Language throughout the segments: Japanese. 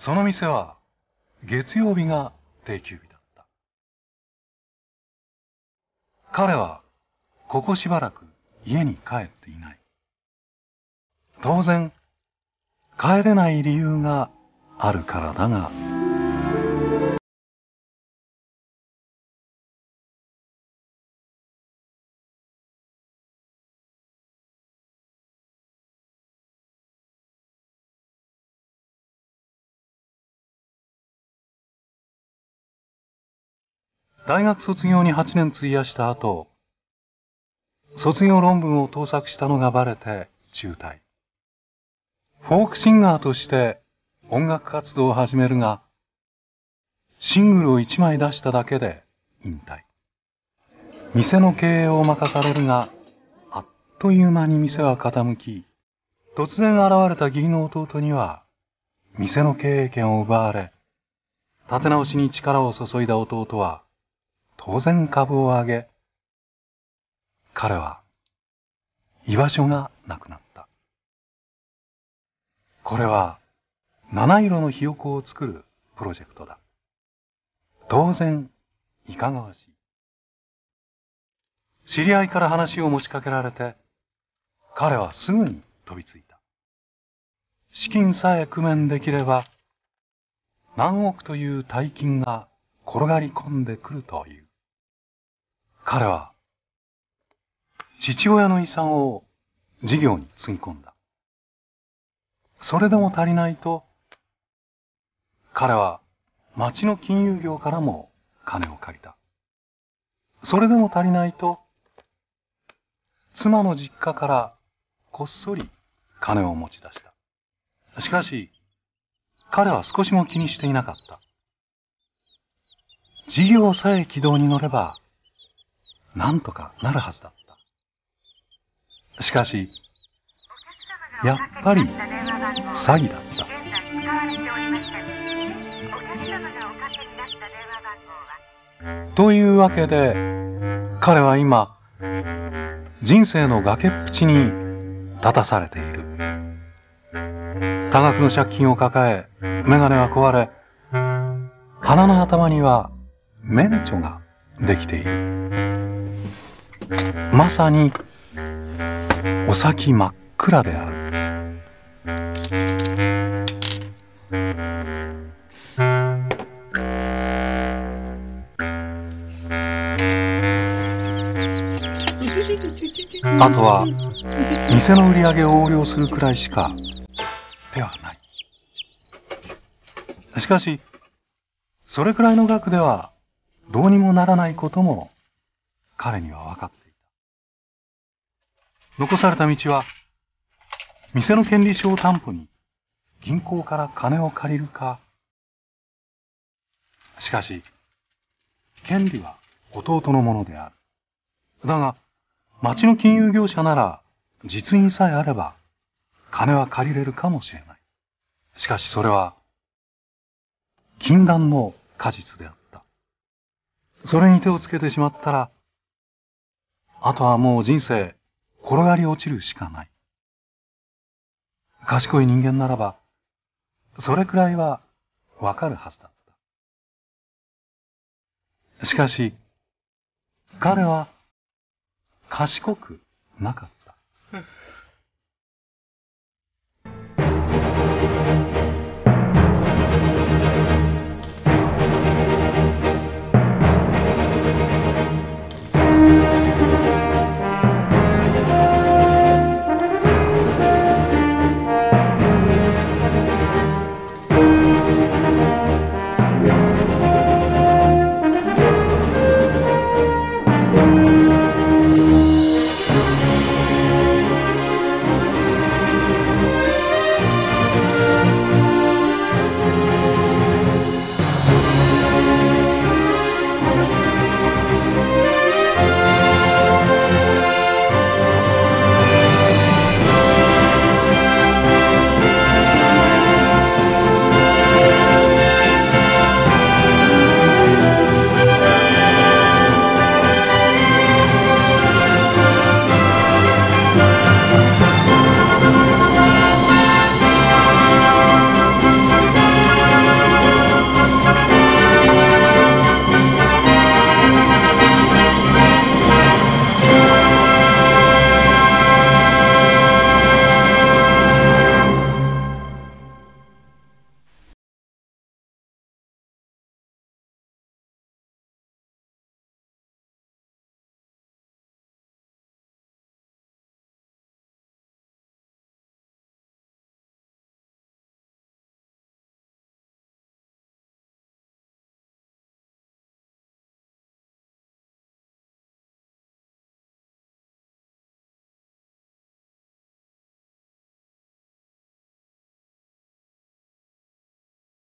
その店は月曜日が定休日だった。彼はここしばらく家に帰っていない。当然、帰れない理由があるからだが、大学卒業に8年費やした後、卒業論文を盗作したのがバレて中退。フォークシンガーとして音楽活動を始めるが、シングルを1枚出しただけで引退。店の経営を任されるが、あっという間に店は傾き、突然現れた義理の弟には、店の経営権を奪われ、立て直しに力を注いだ弟は、当然株を上げ、彼は居場所がなくなった。これは七色のひよこを作るプロジェクトだ。当然いかがわしい。知り合いから話を持ちかけられて、彼はすぐに飛びついた。資金さえ工面できれば、何億という大金が転がり込んでくるという。彼は父親の遺産を事業につぎ込んだ。それでも足りないと、彼は町の金融業からも金を借りた。それでも足りないと、妻の実家からこっそり金を持ち出した。しかし、彼は少しも気にしていなかった。事業さえ軌道に乗れば、なんとかなるはずだった。しかし、やっぱり詐欺だった。というわけで、彼は今、人生の崖っぷちに立たされている。多額の借金を抱え、眼鏡は壊れ、鼻の頭にはメンチョができている。まさにお先真っ暗である。あとは店の売り上げを横領するくらいしか手はない。しかし、それくらいの額ではどうにもならないことも彼には分かっていた。残された道は、店の権利書を担保に銀行から金を借りるか。しかし、権利は弟のものである。だが、町の金融業者なら実印さえあれば金は借りれるかもしれない。しかしそれは禁断の果実であった。それに手をつけてしまったら、あとはもう人生転がり落ちるしかない。賢い人間ならばそれくらいはわかるはずだった。しかし彼は賢くなかった。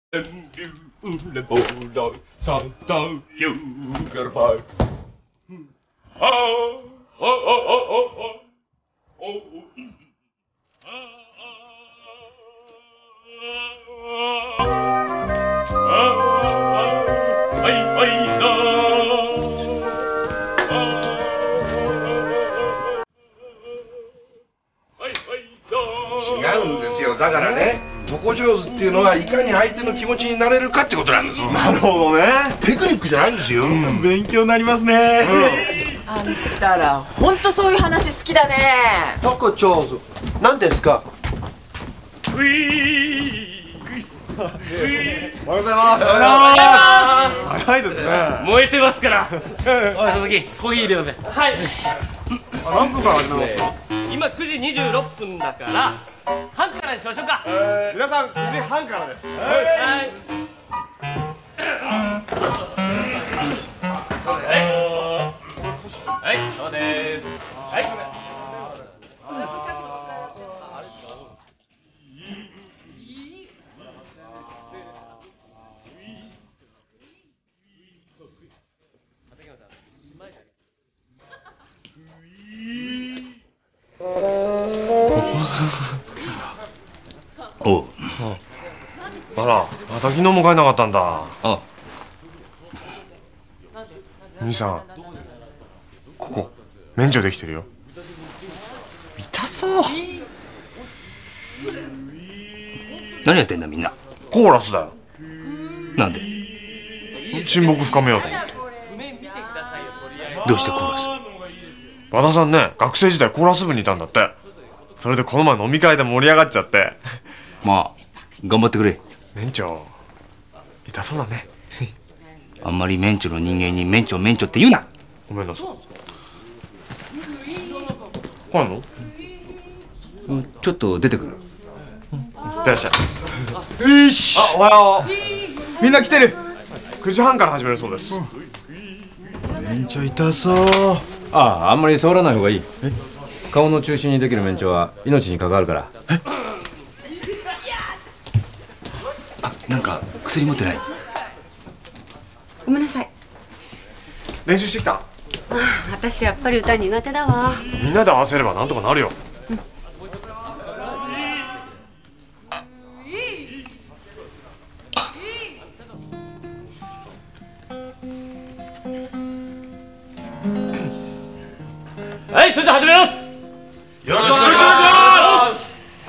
違うんですよ。だからね、床上手っていうのはいかに相手の気持ちになれるかってことなんです。 なるほどね。 テクニックじゃないんですよ。 勉強になりますね。 あんたらほんとそういう話好きだね。 床上手何ですか？ おはようございます。早いですね。 燃えてますから。 おい佐々木コーヒー入れようぜ。 はい。 何分から始めますか？ 今9時26分だから半からにしましょうか。 皆さん9時半からです。 はいはい、そうです。はい。 おう。あら、また昨日も帰んなかったんだ。 あ、 兄さん、ここ免除できてるよ。痛そう。 何やってんだみんな。 コーラスだよ。 なんで？ 親睦深めようと思って。 どうしてコーラス？ 和田さんね、学生時代コーラス部にいたんだって。それでこの前飲み会で盛り上がっちゃって。 まあ頑張ってくれ。 免除痛そうだね。 あんまり免除の人間に免除って言うな。 ごめんなさい。帰んの？ ちょっと出てくる。 いってらっしゃい。 よし。 あ、おはよう。みんな来てる。9時半から始めるそうです。 免除痛そう。 あんまり触らない方がいい。顔の中心にできる免除は命に関わるから。 あ、なんか薬持ってない？ ごめんなさい。 練習してきた？ 私やっぱり歌苦手だわ。 みんなで合わせればなんとかなるよ。 はい、それじゃ始めます。 よろしくお願いします。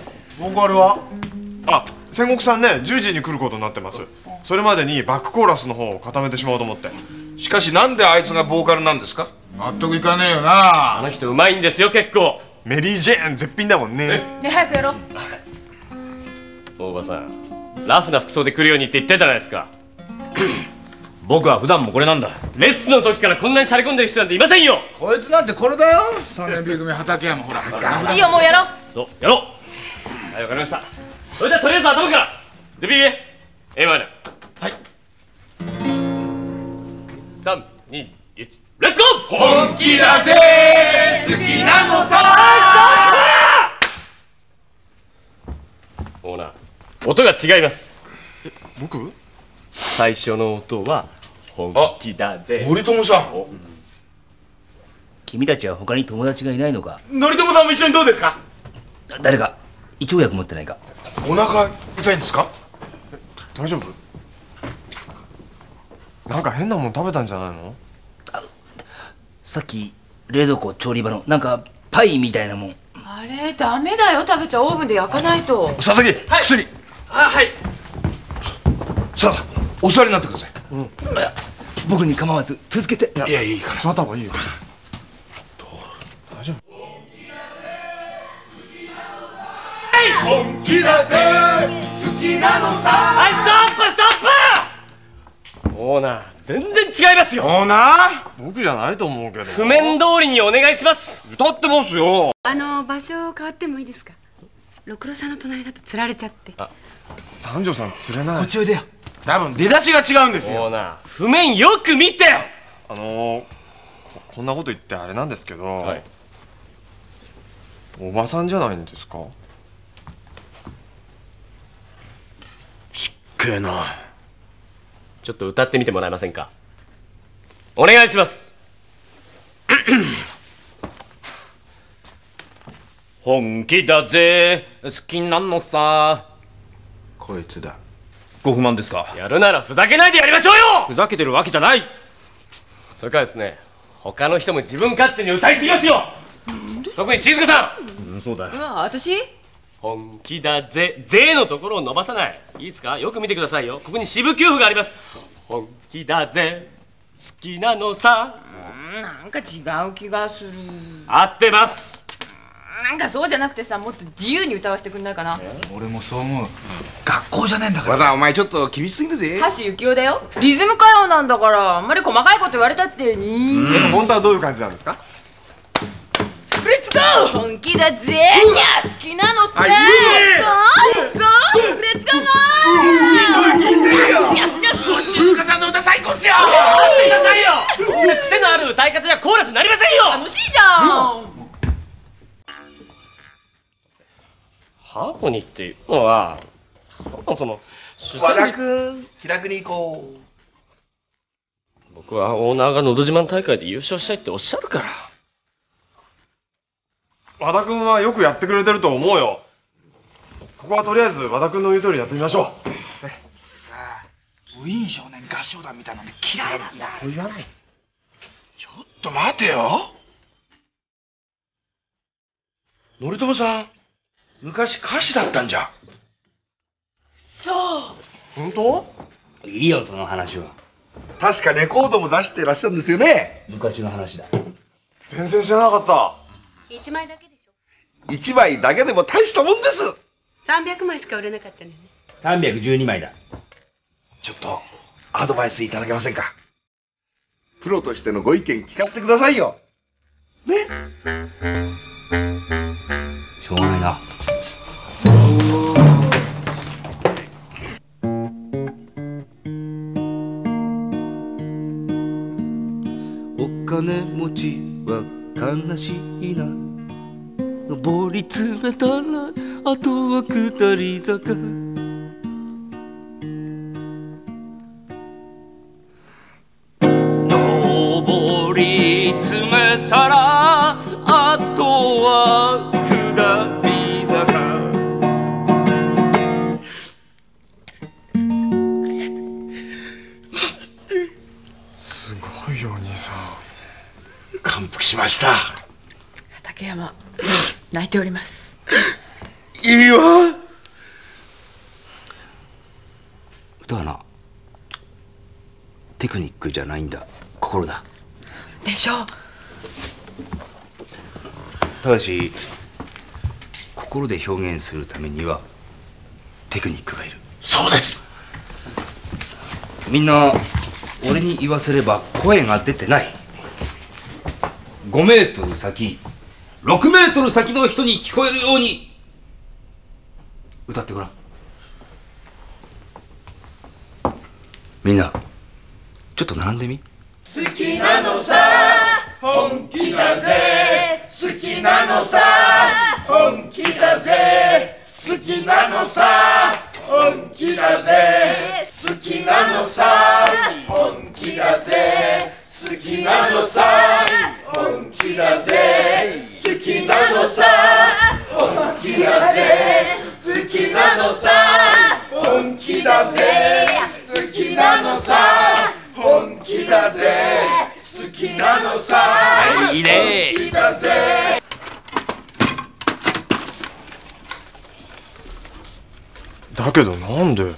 ボーカルは？あ、戦国さんね、10時に来ることになってます。それまでにバックコーラスの方を固めてしまおうと思って。 しかしなんであいつがボーカルなんですか？ 納得いかねえよな。 あの人うまいんですよ、結構。 メリー・ジェーン絶品だもんね。 ね、早くやろう。 大場さん、ラフな服装で来るようにって言ったじゃないですか。 僕は普段もこれなんだ。 レッスンの時からこんなにしゃれ込んでる人なんていませんよ。 こいつなんてこれだよ。3年 B 組畠山ほら。 いいよ、もうやろう。 そう、やろう。はい、わかりました。それではとりあえず頭からルビー A マイナー。はい。3、2、1、レッツゴー。 本気だぜ好きなのさ。 オーナー、音が違います。 僕？ 最初の音は本気だぜ。 森友さん。 君たちは他に友達がいないのか？ のりともさんも一緒にどうですか？ 誰か胃腸薬持ってないか？ お腹痛いんですか？ 大丈夫？なんか変なもん食べたんじゃないの？ さっき冷蔵庫調理場のなんかパイみたいなもん。 あれダメだよ、食べちゃオーブンで焼かないと。 佐々木、薬。 あ、はい。 さあ、お座りになってください。 いや僕に構わず続けて。 いや、いいから。 座った方がいいよ。大丈夫？ 本気だぜ好きなのさ。 はい、ストップオーナー、全然違いますよ。 オーナー？ 僕じゃないと思うけど。 譜面通りにお願いします。 歌ってますよ。 場所変わってもいいですか？六郎さんの隣だと釣られちゃって。 三条さん釣れない。 こっちおいでよ。多分出だしが違うんですよ。 オーナー、譜面よく見て。 こんなこと言ってあれなんですけど、 はい、 おばさんじゃないんですか？しっけえな。 ちょっと歌ってみてもらえませんか。お願いします。 本気だぜ、好きなのさ。 こいつだ。 ご不満ですか。 やるならふざけないでやりましょうよ。 ふざけてるわけじゃない。 それからですね、他の人も自分勝手に歌いすぎますよ。特に静香さん。 そうだよ。 私本気だぜ、ぜのところを伸ばさない。いいですか、よく見てくださいよ。ここに四部九符があります。本気だぜ、好きなのさ。 なんか違う気がする。 合ってます。 なんかそうじゃなくてさ、もっと自由に歌わせてくんないかな。 俺もそう思う。学校じゃねえんだから。 和田お前ちょっと厳しすぎるぜ。 橋幸夫だよ。リズム歌謡なんだから、あんまり細かいこと言われたって本当はどういう感じなんですか？ レッツゴー。本気だぜ、いや好きなのさ。ゴーゴー、レッツゴーゴー。 静香さんの歌最高っすよ。 待ってくださいよ。こんな癖のある歌い方じゃコーラスになりませんよ。 楽しいじゃん。 ハーモニーっていうのは、その和田君、気楽に行こう。 僕はオーナーがのど自慢大会で優勝したいっておっしゃるから。 和田君はよくやってくれてると思うよ。ここはとりあえず和田君の言う通りやってみましょ部員少年合唱団みたいなの嫌いなんだ。 そう言わない。 ちょっと待てよ。則友さん、昔歌手だったんじゃ。 そう。 本当？ いいよその話は。 確かレコードも出してらっしゃるんですよね。 昔の話だ。 全然知らなかった。 1枚だけでしょ。 1枚だけでも大したもんです。 300枚しか売れなかったのよね。 312枚だ。 ちょっとアドバイスいただけませんか。プロとしてのご意見聞かせてくださいよ。ね。 しょうがないな。 お金持ちは悲しいな。上り詰めたらあとは下り坂。上り詰めたらあとは下り坂。 すごいよお兄さん。 感服しました。 畠山、泣いております。 いいわ。 歌はな、テクニックじゃないんだ、心だ。 でしょう。 ただし心で表現するためにはテクニックがいる。 そうです。 みんな俺に言わせれば声が出てない。5メートル先、6メートル先の人に聞こえるように歌ってごらん。みんなちょっと並んでみ。 好きなのさ、本気だぜ。好きなのさ、本気だぜ。好きなのさ、本気だぜ。好きなのさ、本気だぜ。好きなのさ、本気だぜ。好きなのさ、本気だぜ。好きなのさ、本気だぜ。好きなのさ、本気だぜ。好きなのさ、 はい、いいね。 本気だぜ。 だけどなんで？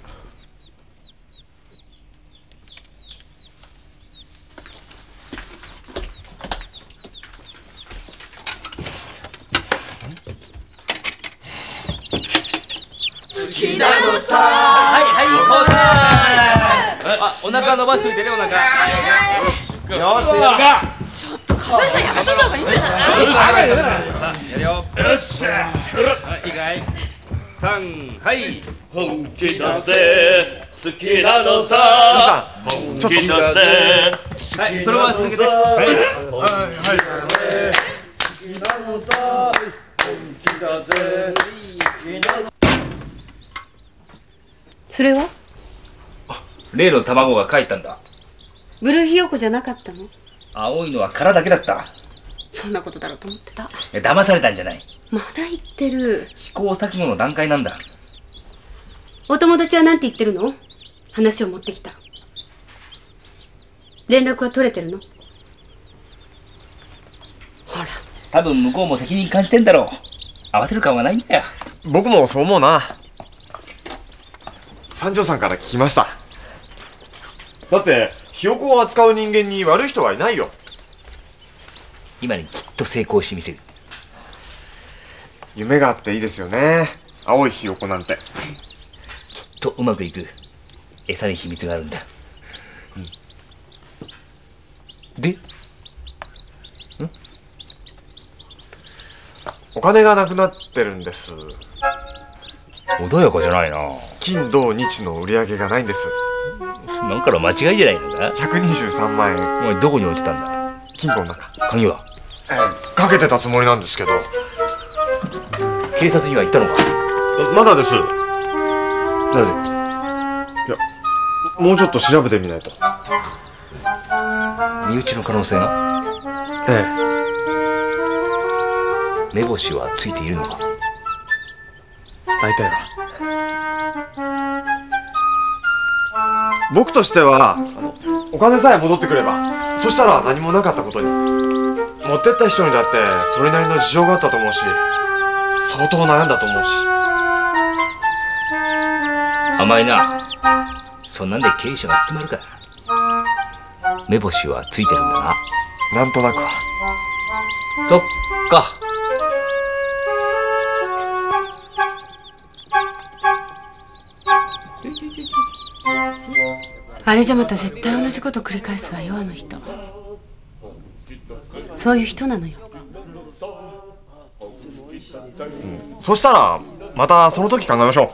好きなのさ。 はいはい、交代。あ、お腹伸ばしといてね、お腹。 よしやるか。 ちょっと柏木さんやめといた方がいいんじゃない？ やるよ。よっしゃ。はい、いいかい。3、はい。 本気だぜ、好きなのさ。本気だぜ。 はい、そのまま続けて。はい。 好きなのさ、本気だぜ。 それは例の卵が帰ったんだ。 ブルーヒヨコじゃなかったの？ 青いのは殻だけだった。 そんなことだろうと思ってた。 騙されたんじゃない。 まだ言ってる。 試行錯誤の段階なんだ。 お友達は何て言ってるの？話を持ってきた。連絡は取れてるの？ほら。 多分向こうも責任感じてんだろう。合わせる感はないんだよ。 僕もそう思うな。三条さんから聞きました。だってひよこを扱う人間に悪い人はいないよ。 今にきっと成功してみせる。 夢があっていいですよね。青いひよこなんて。 きっとうまくいく。餌に秘密があるんだ。で、 お金がなくなってるんです。 穏やかじゃないな。 金土日の売り上げがないんです。 なんかの間違いじゃないのか。 123万円。 お前どこに置いてたんだ。 金庫の中。 鍵は？ かけてたつもりなんですけど。 警察には行ったのか？ まだです。 なぜ？ いや、もうちょっと調べてみないと。 身内の可能性が？ ええ。目星はついているのか？ 大体は。僕としてはお金さえ戻ってくれば、そしたら何もなかったことに。持ってった人にだってそれなりの事情があったと思うし、相当悩んだと思うし。 甘いな。そんなんで経営者が務まるか。目星はついてるんだな。 なんとなくは。 そっか。 あれじゃまた絶対同じこと繰り返すわよ、あの人。そういう人なのよ。 そしたらまたその時考えましょう。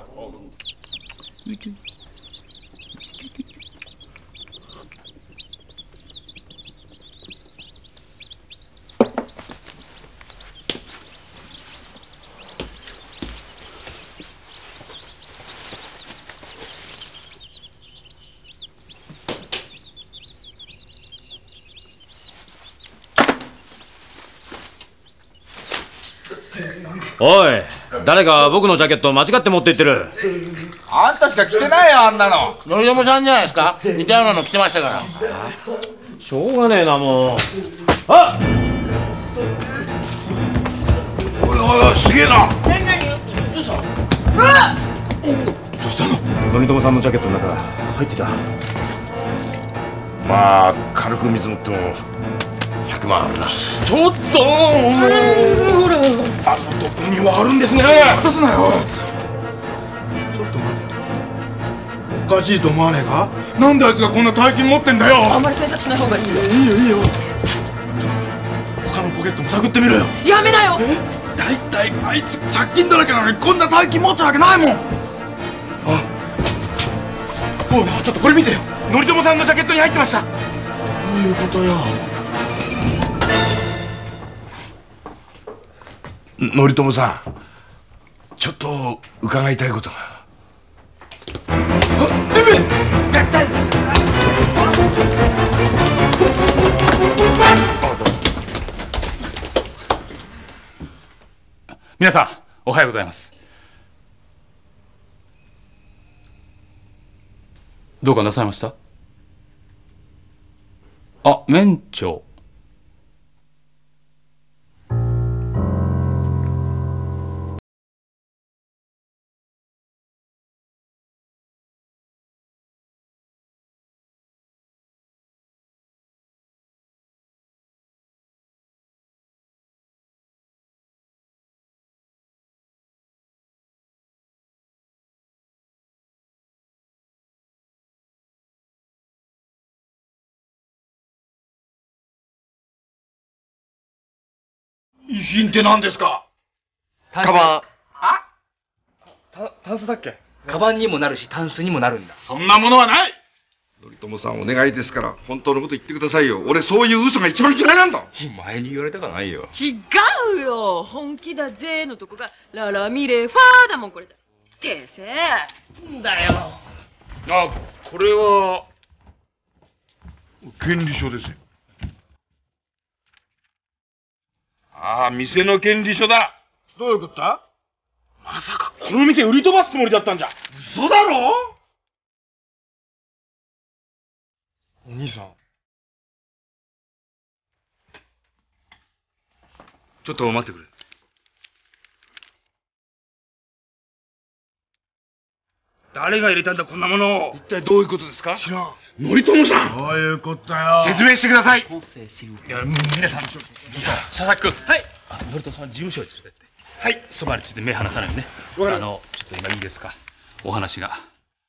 おい、誰か僕のジャケット間違って持って行ってる。 あんたしか着てないよ、あんなの。のりどもさんじゃないですか。似たようなの着てましたから。 しょうがねえな、もう。あっ、 おいおいおい、すげえな。 何どうした？ どうしたの？ のりどもさんのジャケットの中入ってた。 まあ軽く見積もっても100万あるな。 ちょっとほら、あのとこにはあるんですね。渡すなよ。ちょっと待てよ。おかしいと思わねえか？なんであいつがこんな大金持ってんだよ。 あんまり詮索しない方がいいよ。 いいよいいよ。他のポケットも探ってみろよ。 やめなよ。 だいたいあいつ借金だらけなのにこんな大金持ってるわけないもん。あ、おいな、ちょっとこれ見てよ。のりともさんのジャケットに入ってました。どういうことよ。 のりともさん、ちょっと伺いたいことが。あ、デブ！合体！ 皆さん、おはようございます。どうかなさいました？あ、免許。 遺品って何ですか？ カバン。 あ？ タンスだっけ？ カバンにもなるしタンスにもなるんだ。 そんなものはない。 のりともさんお願いですから本当のこと言ってくださいよ。俺そういう嘘が一番嫌いなんだ。 前に言われたかないよ。 違うよ。本気だぜのとこがララミレファーだもんこれじゃ。訂正。んだよ。 あ、 これは権利書ですよ。ああ、店の権利書だ。どういうことだ？まさかこの店売り飛ばすつもりだったんじゃ。嘘だろ？ お兄さん。 ちょっと待ってくれ。 誰が入れたんだこんなものを。一体どういうことですか？知らん。頼朝さん。どういうことよ。説明してください。いや、皆さん。いや、佐々木君。はい。頼朝さんは事務所に連れてって。はい。そばについて目離さないよね。ちょっと今いいですか。お話が。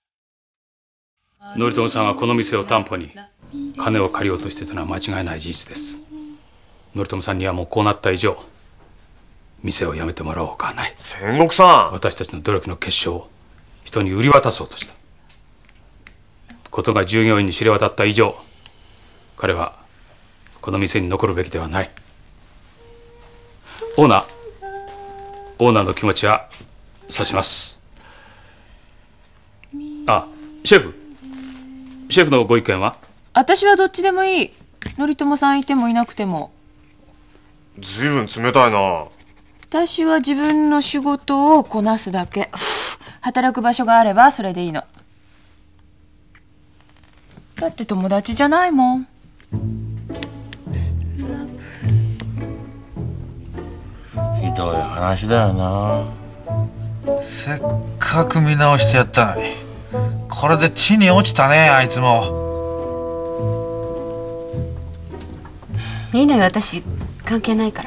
頼朝さんはこの店を担保に金を借りようとしてたのは間違いない事実です。頼朝さんにはもうこうなった以上、店を辞めてもらおうほかはない。 仙石さん。 私たちの努力の結晶を人に売り渡そうとした。ことが従業員に知れ渡った以上、彼はこの店に残るべきではない。オーナーの気持ちは察します。あ、シェフのご意見は？ 私はどっちでもいい。頼朝さんいてもいなくても。 ずいぶん冷たいな。 私は自分の仕事をこなすだけ。働く場所があればそれでいいの。だって友達じゃないもん。 ひどい話だよな。せっかく見直してやったのに、これで地に落ちたね、あいつも。 いいのよ、私関係ないから。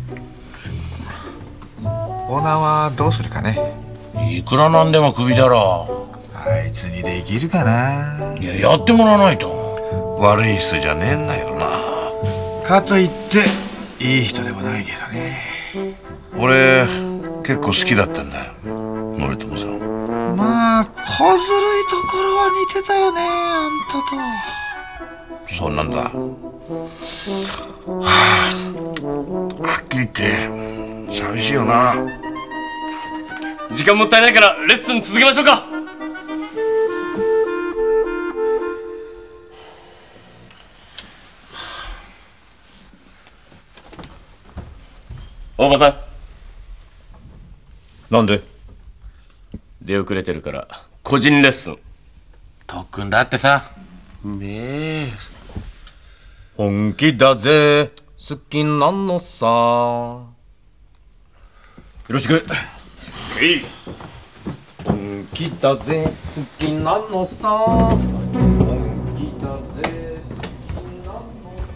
オーナーはどうするかね。 いくらなんでもクビだろ。 あいつにできるかな。 いや、やってもらわないと。 悪い人じゃねえんだよな。かといっていい人でもないけどね。 俺結構好きだったんだよ、頼朝さん。 まあ小ずるいところは似てたよね、あんたと。 そうなんだ。はっきり言って寂しいよな。 時間もったいないからレッスン続けましょうか。大場さん。 なんで？ 出遅れてるから個人レッスン。 特訓だってさ。ねえ。 本気だぜ、好きなのさ。よろしく。本気だぜ、好きなのさ。本気だぜ、好きなの。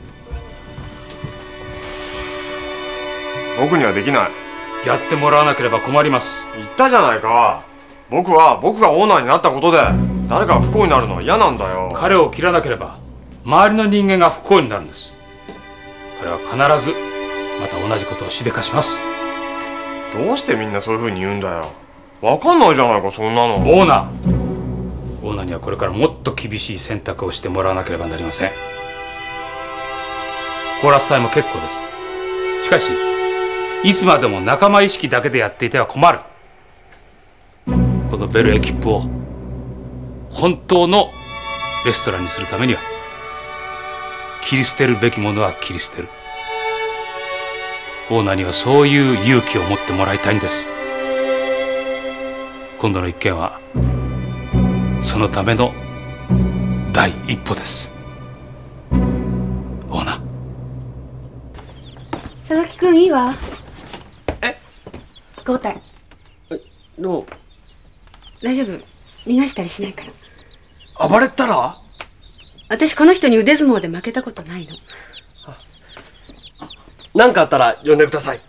僕にはできない。 やってもらわなければ困ります。 言ったじゃないか。僕がオーナーになったことで誰かが不幸になるのは嫌なんだよ。 彼を切らなければ周りの人間が不幸になるんです。彼は必ずまた同じことをしでかします。 どうしてみんなそういう風に言うんだよ。わかんないじゃないか、そんなの。 オーナーにはこれからもっと厳しい選択をしてもらわなければなりません。コーラス隊も結構です。しかしいつまでも仲間意識だけでやっていては困る。このベルエキップを本当のレストランにするためには切り捨てるべきものは切り捨てる。オーナーにはそういう勇気を持ってもらいたいんです。今度の一件はそのための第一歩です。オーナー。 佐々木くんいいわ。交代。 でも大丈夫、逃がしたりしないから。 暴れたら？ 私この人に腕相撲で負けたことないの。 何かあったら呼んでください。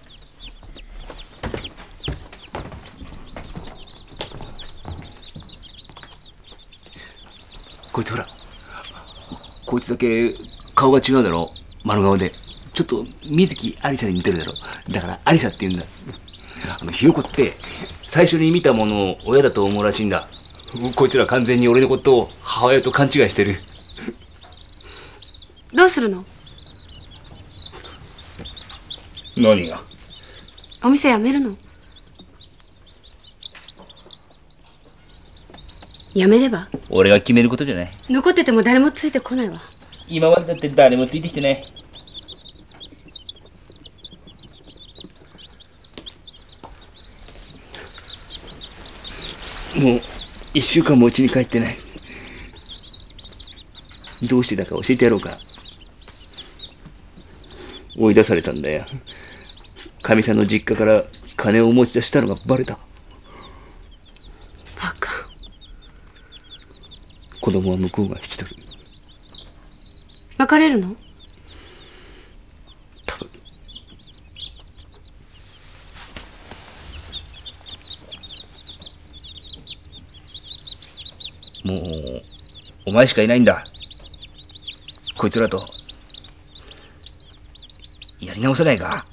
こいつほら、こいつだけ顔が違うだろ、丸顔で。ちょっと水木有沙に似てるだろ。だから有沙って言うんだ。ひよこって最初に見たものを親だと思うらしいんだ。こいつら完全に俺のことを母親と勘違いしてる。 どうするの？ 何が？ お店辞めるの？ やめれば？ 俺が決めることじゃない。 残ってても誰もついてこないわ。 今までだって誰もついてきてない。もう1週間もう家に帰ってない。どうしてだか教えてやろうか。追い出されたんだよ。かみさんの実家から金を持ち出したのがバレた。 バカ。 子供は向こうが引き取る。 別れるの？ もうお前しかいないんだ。こいつらとやり直せないか？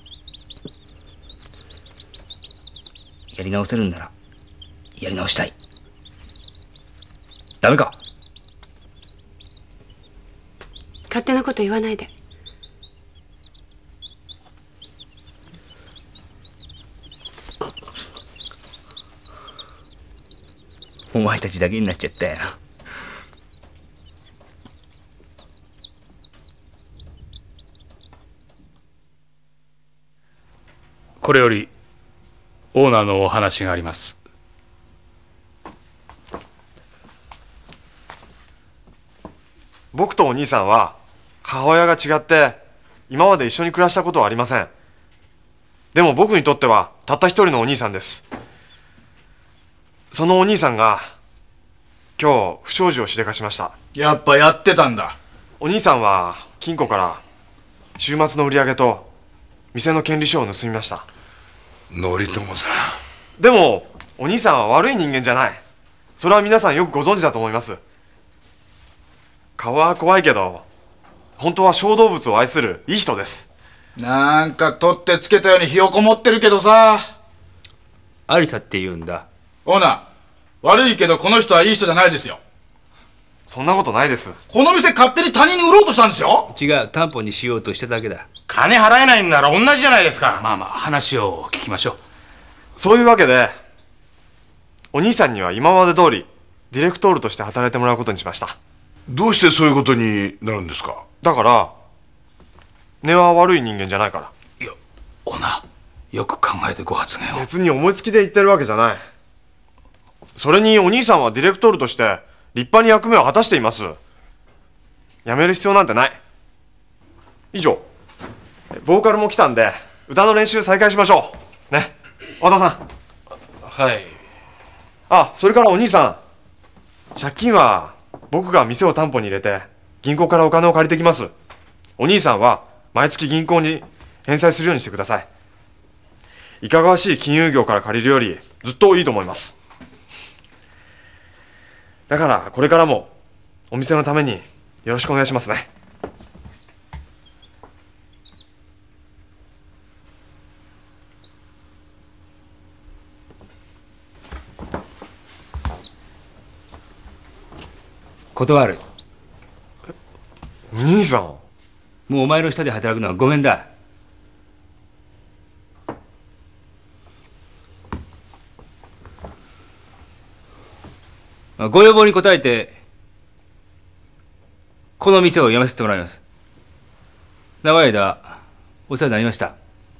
やり直せるんならやり直したい。ダメか？ 勝手なこと言わないで。 お前たちだけになっちゃったよ。 これよりオーナーのお話があります。 僕とお兄さんは母親が違って今まで一緒に暮らしたことはありません。でも僕にとってはたった一人のお兄さんです。そのお兄さんが今日不祥事をしでかしました。 やっぱやってたんだ。 お兄さんは金庫から週末の売り上げと店の権利書を盗みました。 則友さん。でもお兄さんは悪い人間じゃない。それは皆さんよくご存知だと思います。顔は怖いけど本当は小動物を愛するいい人です。 なんか取ってつけたようにひよこ持ってるけどさ。 アリサって言うんだ。 オーナー、悪いけどこの人はいい人じゃないですよ。 そんなことないです。 この店勝手に他人に売ろうとしたんですよ。 違う、担保にしようとしただけだ。 金払えないんなら同じじゃないですか。 まあまあ話を聞きましょう。 そういうわけでお兄さんには今まで通りディレクトールとして働いてもらうことにしました。 どうしてそういうことになるんですか？ だから根は悪い人間じゃないから。 いや、オーナーよく考えてご発言を。 別に思いつきで言ってるわけじゃない。それにお兄さんはディレクトールとして立派に役目を果たしています。辞める必要なんてない。以上。ボーカルも来たんで歌の練習再開しましょうね。和田さん。 はい。 あ、それからお兄さん、借金は僕が店を担保に入れて銀行からお金を借りてきます。お兄さんは毎月銀行に返済するようにしてください。いかがわしい金融業から借りるよりずっといいと思います。だからこれからもお店のためによろしくお願いしますね。 断る。 兄さん。 もうお前の下で働くのはごめんだ。ご要望に応えてこの店を辞めさせてもらいます。長い間お世話になりました。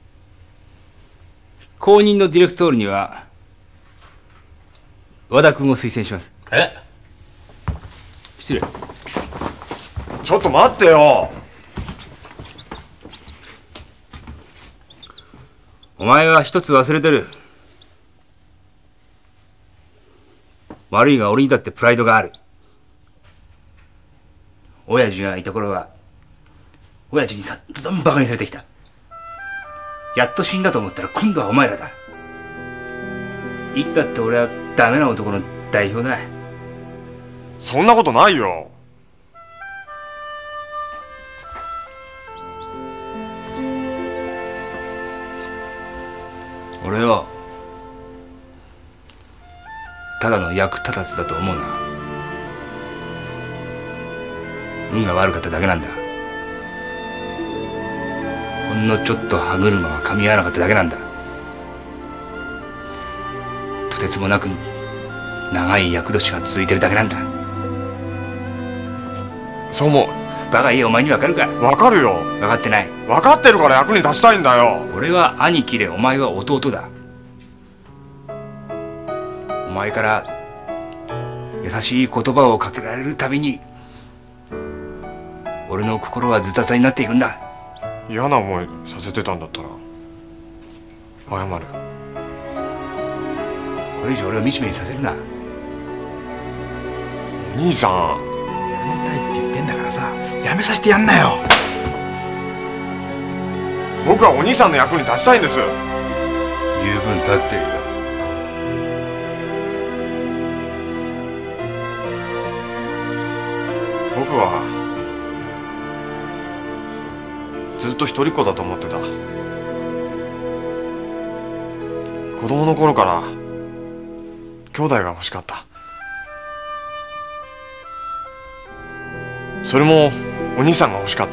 後任のディレクトールには和田君を推薦します。失礼。 ちょっと待ってよ。 お前は一つ忘れてる。悪いが俺にだってプライドがある。親父がいた頃は親父に散々バカにされてきた。やっと死んだと思ったら今度はお前らだ。いつだって俺はダメな男の代表だ。 そんなことないよ。 俺よ、ただの役立たずだと思うな。運が悪かっただけなんだ。ほんのちょっと歯車が噛み合わなかっただけなんだ。とてつもなく長い厄年が続いてるだけなんだ。 そう思う。 バカいいお前にわかるか。 わかるよ。 分かってない。 分かってるから役に立ちたいんだよ。 俺は兄貴でお前は弟だ。お前から優しい言葉をかけられるたびに俺の心はズタズタになっていくんだ。 嫌な思いさせてたんだったら謝る。 これ以上俺を惨めにさせるな。 お兄さん、 やめたいって言ってんだからさ、やめさせてやんなよ。 僕はお兄さんの役に立ちたいんです。 十分立ってるよ。 僕はずっと一人っ子だと思ってた。子供の頃から兄弟が欲しかった。それもお兄さんが欲しかった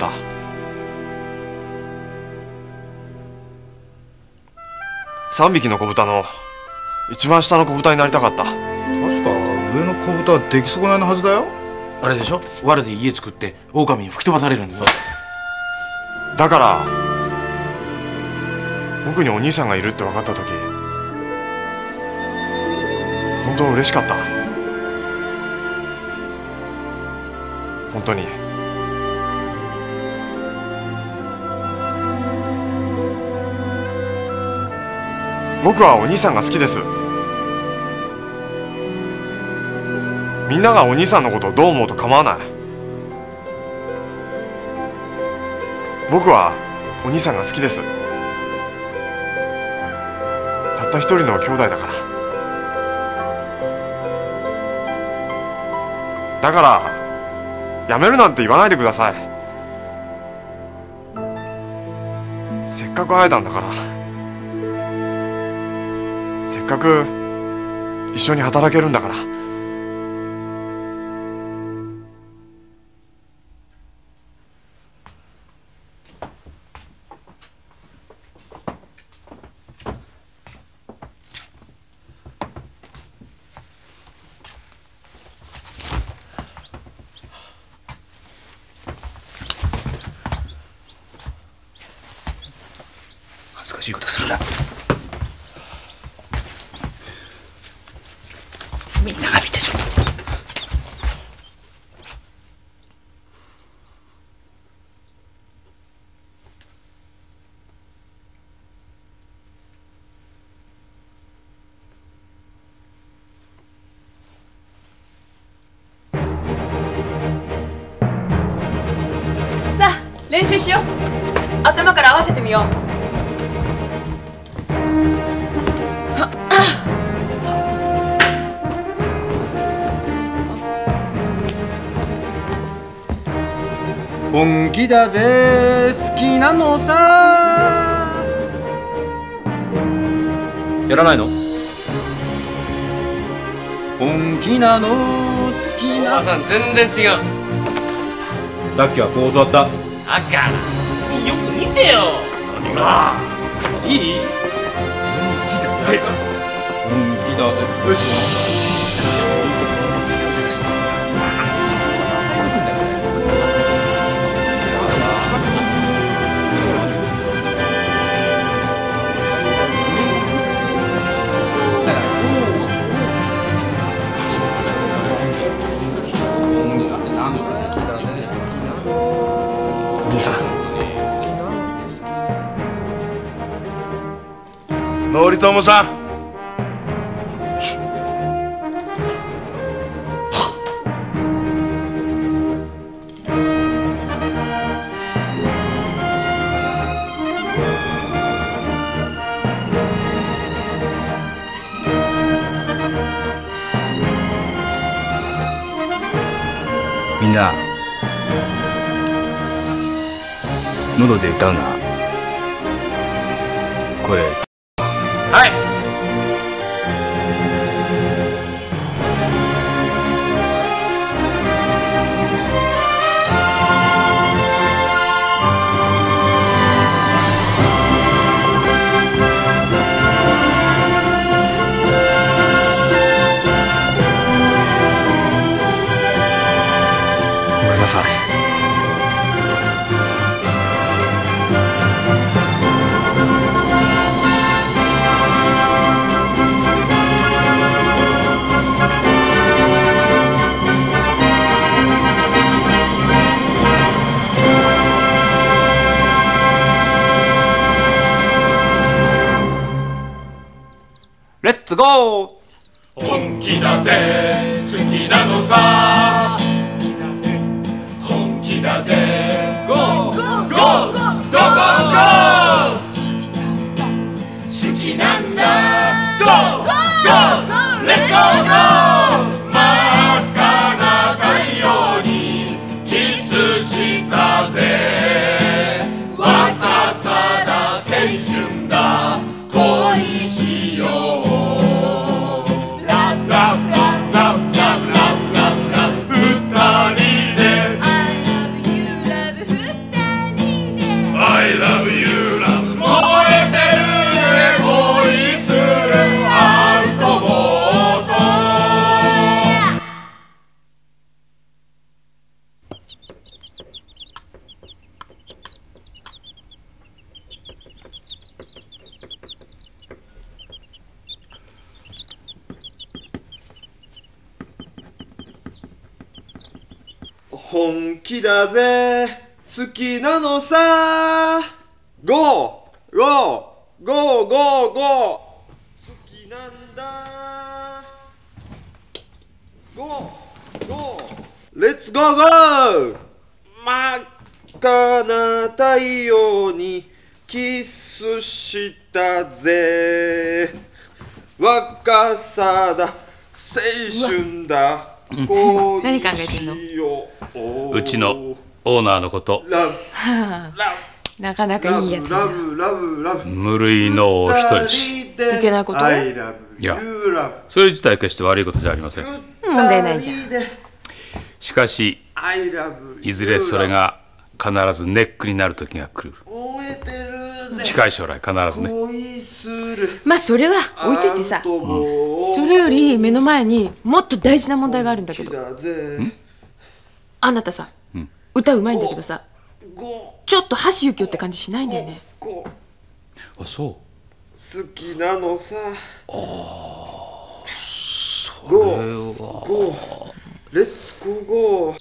。3匹の子豚の一番下の子豚になりたかった。 確か上の子豚は出来損ないのはずだよ。 あれでしょ、藁で家作って狼に吹き飛ばされるんだよ。 だから僕にお兄さんがいるって分かった時本当嬉しかった。本当に。僕はお兄さんが好きです。みんながお兄さんのことをどう思うと構わない。僕はお兄さんが好きです。たった一人の兄弟だから。だからやめるなんて言わないでください。せっかく会えたんだから。せっかく一緒に働けるんだから。 恥ずかしいことするな。みんなが見てる。 さあ練習しよう。頭から合わせてみよう。 本気だぜ好きなのさ。やらないの？本気なの好きな。 お母さん全然違う。 さっきはこう教わった。 だからよく見てよ。何がいい？ 本気だぜ。よし。 お兄さん。 頼朝さん。 みんな喉で歌うな。声。 はい。 レッツゴー。 本気だぜ好きなのさ本気だぜゴーゴーゴーゴーゴーゴー好きなんだゴーゴーゴーレッツゴーゴー真っ赤な太陽にキスしたぜ若さだ青春だ恋しようI love you, love 燃えてるね恋するアウトボート本気だぜ好きなのさゴーゴーゴーゴーゴー好きなんだゴーゴーレッツゴーゴー真っ赤な太陽にキスしたぜ若さだ青春だ何考えてんの？ うちのオーナーのことなかなかいいやつじゃん。 無類のお人よし。 いけないこと？ いや、それ自体決して悪いことじゃありません。 問題ないじゃん。 しかしいずれそれが必ずネックになる時が来る。近い将来必ずね。 まあそれは置いといてさ、それより目の前にもっと大事な問題があるんだけど。あなたさ、歌うまいんだけどさ、ちょっと橋幸夫って感じしないんだよね。 あ、そう。 好きなのさそれはゴーレッツゴーゴー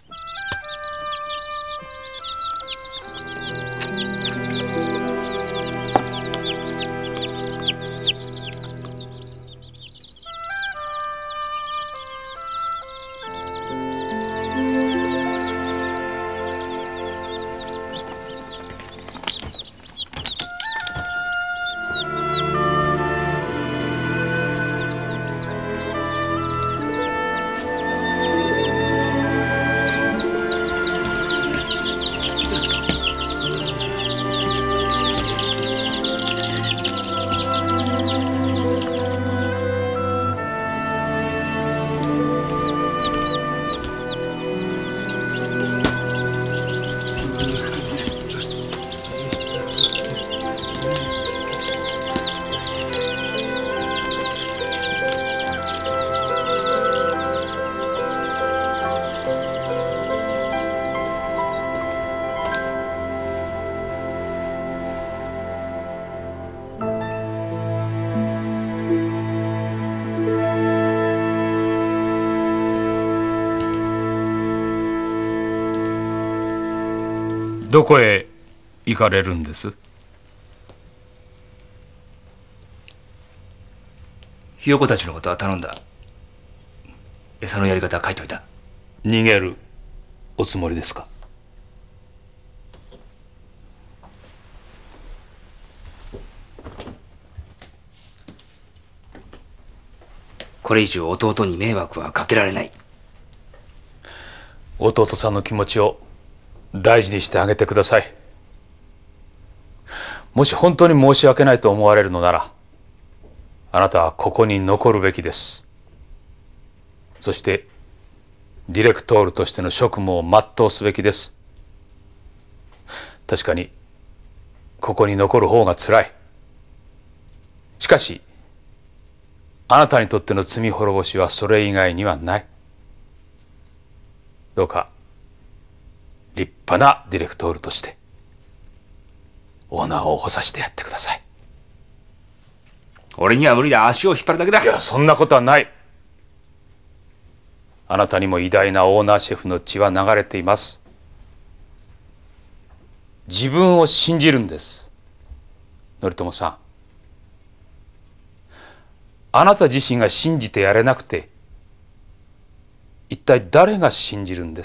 どこへ行かれるんです？ ひよこたちのことは頼んだ。餌のやり方は書いといた。 逃げるおつもりですか？ これ以上弟に迷惑はかけられない。 弟さんの気持ちを大事にしてあげてください。もし本当に申し訳ないと思われるのなら、あなたはここに残るべきです。そしてディレクトールとしての職務を全うすべきです。確かにここに残る方がつらい。しかしあなたにとっての罪滅ぼしはそれ以外にはない。どうか立派なディレクトールとしてオーナーを補佐してやってください。 俺には無理だ。足を引っ張るだけだ。 いや、そんなことはない。あなたにも偉大なオーナーシェフの血は流れています。自分を信じるんです。則友さん、 あなた自身が信じてやれなくて、一体誰が信じるんです？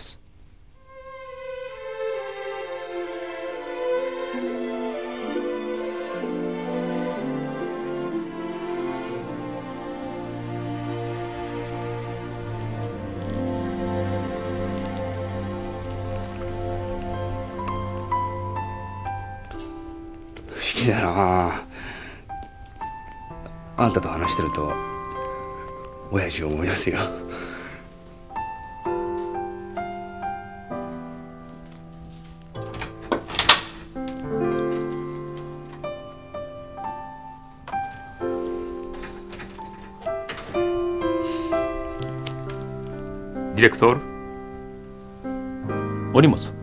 不思議だな。あんたと話してると親父を思い出すよ。 ディレクトール、お荷物。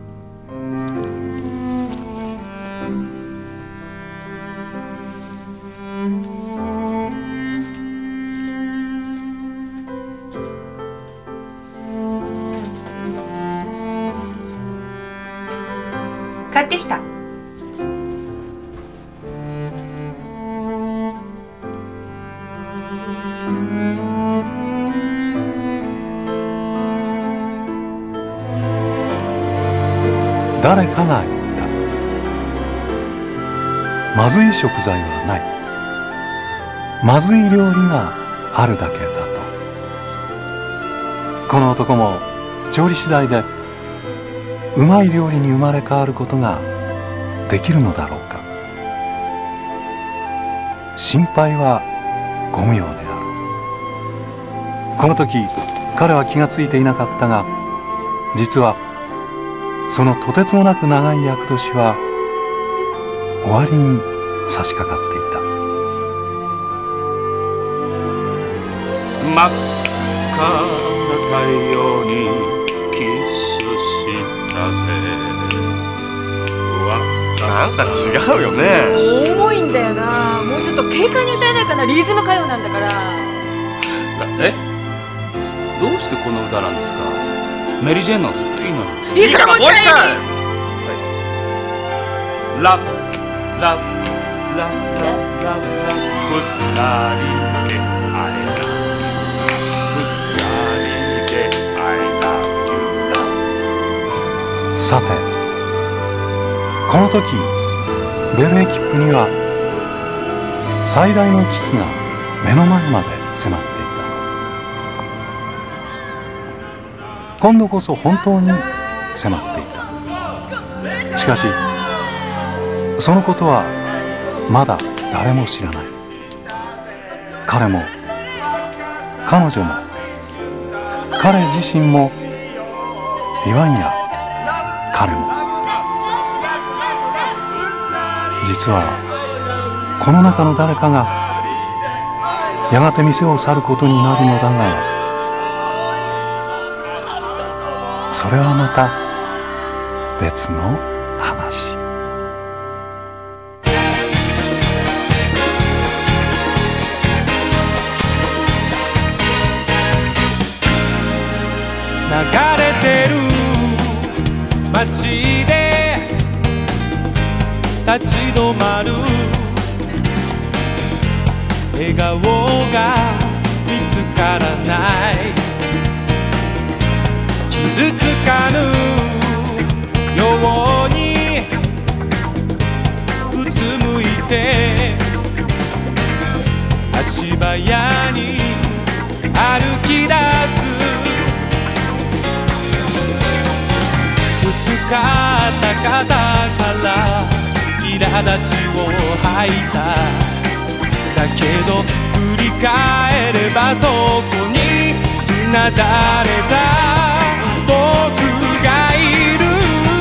買ってきた。 誰かが言った。まずい食材はない。まずい料理があるだけだと。この男も調理次第でうまい料理に生まれ変わることができるのだろうか。心配はご無用である。この時彼は気がついていなかったが、実はそのとてつもなく長い厄年は終わりに差し掛かっていた。 真っ赤な太陽にキスしたぜ。 なんか違うよね。 重いんだよな。もうちょっと軽快に歌えないかな。リズム歌謡なんだから。 え、どうしてこの歌なんですか？メリー・ジェーンのずっといいのに。 いいからもう一回。 ラブラブラブラブラブふたりで会えなふたりで会えなゆら。 さてこの時ベルエキップには最大の危機が目の前まで迫っていた。今度こそ本当に迫っていた。しかしそのことはまだ誰も知らない。彼も彼女も彼自身もいわんや彼も。実はこの中の誰かがやがて店を去ることになるのだが、それはまた別の話。 流れてる街で立ち止まる笑顔が見つからない。傷つかぬようにうつむいて足早に歩き出す。ぶつかった肩から苛立ちを吐いた。だけど振り返ればそこにうなだれた僕がいる。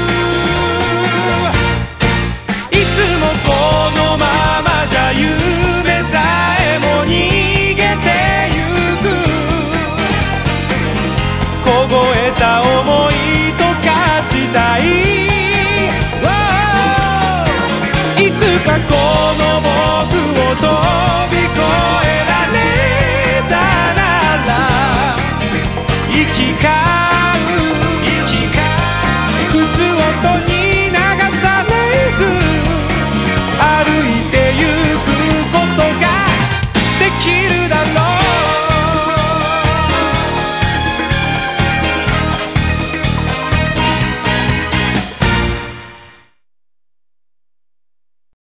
いつもこのままじゃ夢さえも逃げてゆく。凍えた想い溶かしたい。いつかこの僕を飛び越えら